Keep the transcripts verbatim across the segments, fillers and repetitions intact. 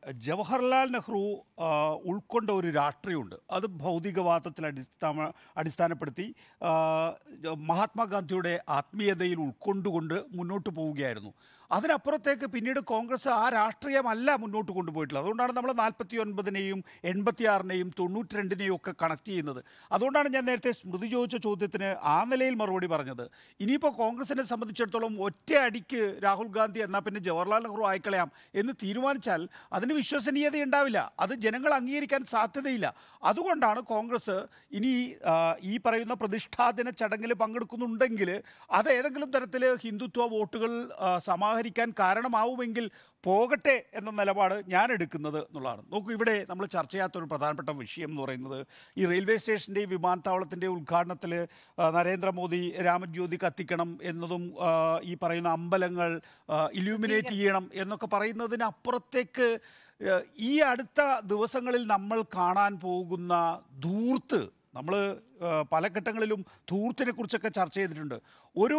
ജവഹർലാൽ നെഹ്റു ഉൾക്കൊണ്ട ഒരു രാഷ്ട്രീയമുണ്ട്. അത് ഭൗതികവാദത്തിൽ അടിസ്ഥാന അടിസ്ഥാനപ്പെടുത്തി മഹാത്മാഗാന്ധിയുടെ ആത്മീയതയിൽ ഉൾക്കൊണ്ടുകൊണ്ട് മുന്നോട്ട് പോവുകയായിരുന്നു. അതിനപ്പുറത്തേക്ക് പിന്നീട് കോൺഗ്രസ് ആ രാഷ്ട്രീയമല്ല മുന്നോട്ട് കൊണ്ടുപോയിട്ടുള്ളത്. അതുകൊണ്ടാണ് നമ്മൾ നാൽപ്പത്തി ഒൻപതിനെയും എൺപത്തിയാറിനെയും തൊണ്ണൂറ്റി രണ്ടിനെയും ഒക്കെ കണക്ട് ചെയ്യുന്നത്. അതുകൊണ്ടാണ് ഞാൻ നേരത്തെ സ്മൃതി ചോദിച്ച ചോദ്യത്തിന് ആ നിലയിൽ മറുപടി പറഞ്ഞത്. ഇനിയിപ്പോൾ കോൺഗ്രസിനെ സംബന്ധിച്ചിടത്തോളം ഒറ്റയടിക്ക് രാഹുൽ ഗാന്ധി എന്നാൽ പിന്നെ ജവഹർലാൽ നെഹ്റു ആയിക്കളയാം എന്ന് തീരുമാനിച്ചാൽ അതിന് വിശ്വസനീയത ഉണ്ടാവില്ല. അത് ജനങ്ങൾ അംഗീകരിക്കാൻ സാധ്യതയില്ല. അതുകൊണ്ടാണ് കോൺഗ്രസ് ഇനി ഈ പറയുന്ന പ്രതിഷ്ഠാദിന ചടങ്ങിൽ പങ്കെടുക്കുന്നുണ്ടെങ്കിൽ അത് ഏതെങ്കിലും തരത്തിൽ ഹിന്ദുത്വ വോട്ടുകൾ സമാഹരിക്കാൻ കാരണമാവുമെങ്കിൽ പോകട്ടെ എന്ന നിലപാട് ഞാൻ എടുക്കുന്നത് എന്നുള്ളതാണ്. നോക്കൂ, ഇവിടെ നമ്മൾ ചർച്ച ചെയ്യാത്തൊരു പ്രധാനപ്പെട്ട വിഷയം എന്ന് പറയുന്നത് ഈ റെയിൽവേ സ്റ്റേഷൻ്റെയും വിമാനത്താവളത്തിൻ്റെ ഉദ്ഘാടനത്തിൽ നരേന്ദ്രമോദി രാമജ്യോതി കത്തിക്കണം എന്നതും ഈ പറയുന്ന അമ്പലങ്ങൾ ഇല്യൂമിനേറ്റ് ചെയ്യണം എന്നൊക്കെ പറയുന്നതിനപ്പുറത്തേക്ക് ഈ അടുത്ത ദിവസങ്ങളിൽ നമ്മൾ കാണാൻ പോകുന്ന ധൂർത്ത്, നമ്മൾ പല ഘട്ടങ്ങളിലും ധൂർത്തിനെ കുറിച്ചൊക്കെ ചർച്ച ചെയ്തിട്ടുണ്ട്. ഒരു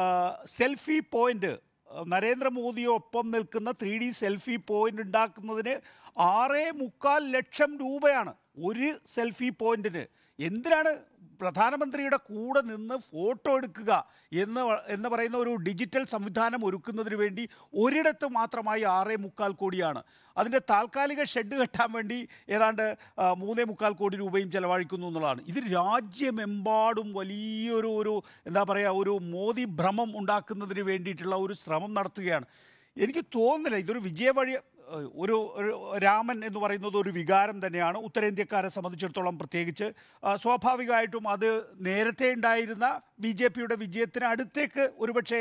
സെൽഫി പോയിൻ്റ്, നരേന്ദ്രമോദിയൊപ്പം നിൽക്കുന്ന ത്രീ ഡി സെൽഫി പോയിൻ്റ് ഉണ്ടാക്കുന്നതിന് ആറേ മുക്കാൽ ലക്ഷം രൂപയാണ് ഒരു സെൽഫി പോയിന്റിന്. എന്തിനാണ് പ്രധാനമന്ത്രിയുടെ കൂടെ നിന്ന് ഫോട്ടോ എടുക്കുക എന്ന് എന്ന് പറയുന്ന ഒരു ഡിജിറ്റൽ സംവിധാനം ഒരുക്കുന്നതിന് വേണ്ടി ഒരിടത്ത് മാത്രമായി ആറേ മുക്കാൽ കോടിയാണ്. അതിൻ്റെ താൽക്കാലിക ഷെഡ് കെട്ടാൻ വേണ്ടി ഏതാണ്ട് മൂന്നേ മുക്കാൽ കോടി രൂപയും ചിലവഴിക്കുന്നു എന്നുള്ളതാണ്. ഇത് രാജ്യമെമ്പാടും വലിയൊരു ഒരു എന്താ പറയുക ഒരു മോദി ഭ്രമം ഉണ്ടാക്കുന്നതിന് വേണ്ടിയിട്ടുള്ള ഒരു ശ്രമം നടത്തുകയാണ്. എനിക്ക് തോന്നുന്നില്ല ഇതൊരു വിജയ വഴി. ഒരു രാമൻ എന്ന് പറയുന്നത് ഒരു വികാരം തന്നെയാണ് ഉത്തരേന്ത്യക്കാരെ സംബന്ധിച്ചിടത്തോളം. പ്രത്യേകിച്ച് സ്വാഭാവികമായിട്ടും അത് നേരത്തെ ഉണ്ടായിരുന്ന ബി ജെ പിയുടെ വിജയത്തിന് അടുത്തേക്ക് ഒരുപക്ഷെ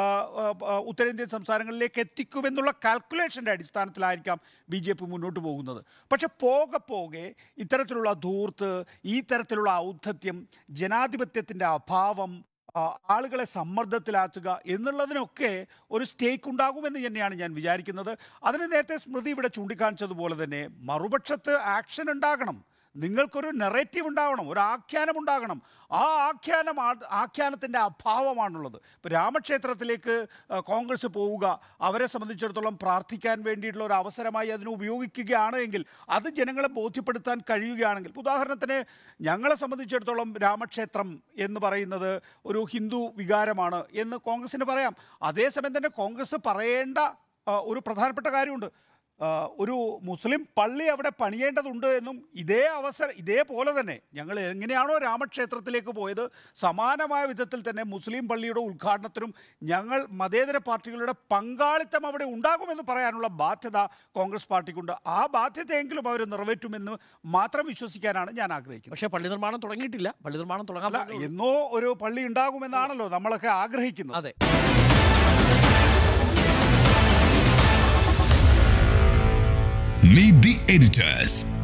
ഉത്തരേന്ത്യൻ സംസ്ഥാനങ്ങളിലേക്ക് എത്തിക്കുമെന്നുള്ള കാൽക്കുലേഷൻ്റെ അടിസ്ഥാനത്തിലായിരിക്കാം ബി ജെ പി മുന്നോട്ട് പോകുന്നത്. പക്ഷെ പോകെ പോകെ ഇത്തരത്തിലുള്ള ധൂർത്ത്, ഈ തരത്തിലുള്ള ഔദ്ധത്യം, ജനാധിപത്യത്തിൻ്റെ അഭാവം, ആളുകളെ സമ്മർദ്ദത്തിലാക്കുക എന്നുള്ളതിനൊക്കെ ഒരു സ്റ്റേക്ക് ഉണ്ടാകുമെന്ന് തന്നെയാണ് ഞാൻ വിചാരിക്കുന്നത്. അതിന് നേരത്തെ സ്മൃതി ഇവിടെ ചൂണ്ടിക്കാണിച്ചതുപോലെ തന്നെ മറുപക്ഷത്ത് ആക്ഷൻ ഉണ്ടാകണം. നിങ്ങൾക്കൊരു നെറേറ്റീവ് ഉണ്ടാവണം, ഒരു ആഖ്യാനം ഉണ്ടാകണം. ആ ആഖ്യാനം ആഖ്യാനത്തിൻ്റെ അഭാവമാണുള്ളത്. ഇപ്പോൾ രാമക്ഷേത്രത്തിലേക്ക് കോൺഗ്രസ് പോവുക, അവരെ സംബന്ധിച്ചിടത്തോളം പ്രാർത്ഥിക്കാൻ വേണ്ടിയിട്ടുള്ള ഒരു അവസരമായി അതിനെ ഉപയോഗിക്കുകയാണ് എങ്കിൽ, അത് ജനങ്ങളെ ബോധ്യപ്പെടുത്താൻ കഴിയുകയാണെങ്കിൽ, ഉദാഹരണത്തിന് ഞങ്ങളെ സംബന്ധിച്ചിടത്തോളം രാമക്ഷേത്രം എന്ന് പറയുന്നത് ഒരു ഹിന്ദു വികാരമാണ് എന്ന് കോൺഗ്രസിന് പറയാം. അതേസമയം തന്നെ കോൺഗ്രസ് പറയേണ്ട ഒരു പ്രധാനപ്പെട്ട കാര്യമുണ്ട്. ഒരു മുസ്ലിം പള്ളി അവിടെ പണിയേണ്ടതുണ്ട് എന്നും ഇതേ അവസരം ഇതേപോലെ തന്നെ ഞങ്ങൾ എങ്ങനെയാണോ രാമക്ഷേത്രത്തിലേക്ക് പോയത് സമാനമായ വിധത്തിൽ തന്നെ മുസ്ലിം പള്ളിയുടെ ഉദ്ഘാടനത്തിനും ഞങ്ങൾ മതേതര പാർട്ടികളുടെ പങ്കാളിത്തം അവിടെ ഉണ്ടാകുമെന്ന് പറയാനുള്ള ബാധ്യത കോൺഗ്രസ് പാർട്ടിക്കുണ്ട്. ആ ബാധ്യതയെങ്കിലും അവർ നിറവേറ്റുമെന്ന് മാത്രം വിശ്വസിക്കാനാണ് ഞാൻ ആഗ്രഹിക്കുന്നത്. പക്ഷേ പള്ളി നിർമ്മാണം തുടങ്ങിയിട്ടില്ല. പള്ളി നിർമ്മാണം തുടങ്ങാൻ എന്നോ ഒരു പള്ളി ഉണ്ടാകുമെന്നാണല്ലോ നമ്മളൊക്കെ ആഗ്രഹിക്കുന്നത്. അതെ. Meet the editors.